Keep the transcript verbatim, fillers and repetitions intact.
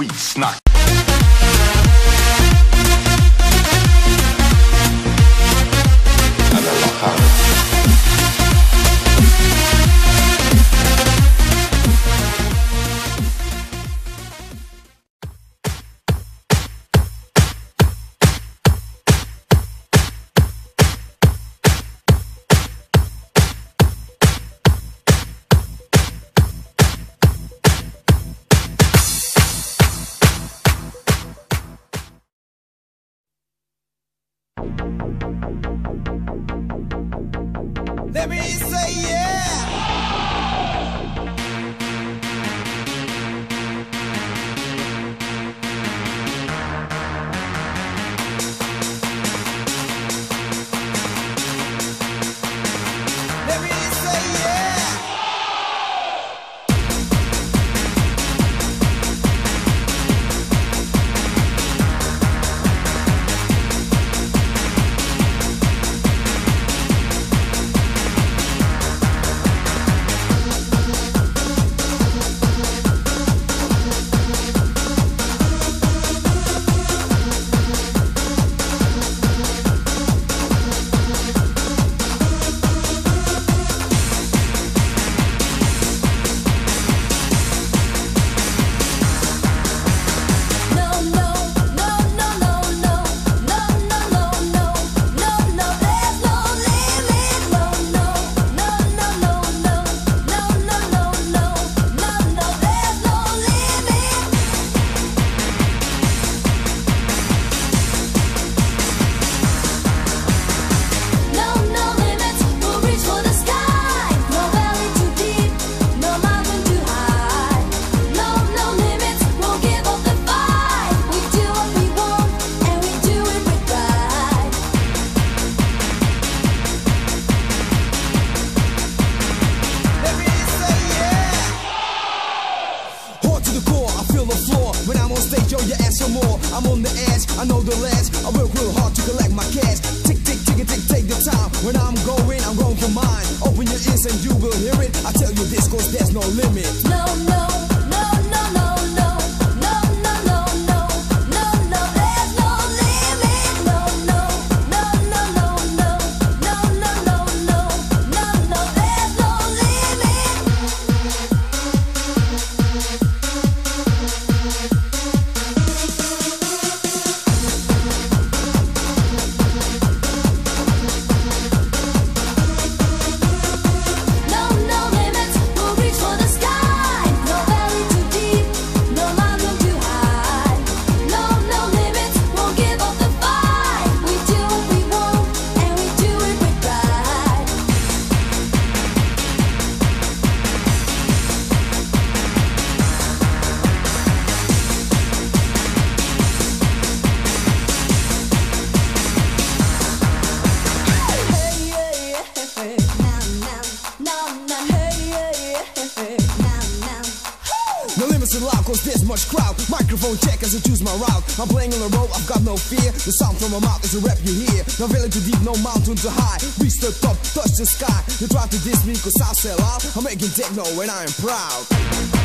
skitsnack. Men det var härligt. Let me say yeah. Let me say yeah. When I'm on stage, yo, you ask for more. I'm on the edge, I know the ledge. I work real hard to collect my cash. Tick, tick, tick, tick, take the time. When I'm going, I'm going for mine. Open your ears and you will hear it. I tell you this, cause there's no limit. No, no, no, no, no, no. No, no, no, no. No, no, there's no limit. No, no, no, no, no, no. No, no, no, no. No, no, there's no limit. No limits allowed, cause there's much crowd. Microphone check as I choose my route. I'm playing on the road, I've got no fear. The sound from my mouth is a rap you hear. No valley too deep, no mountain too high. Reach the top, touch the sky. You try to diss me cause I sell out. I'm making techno and I am proud.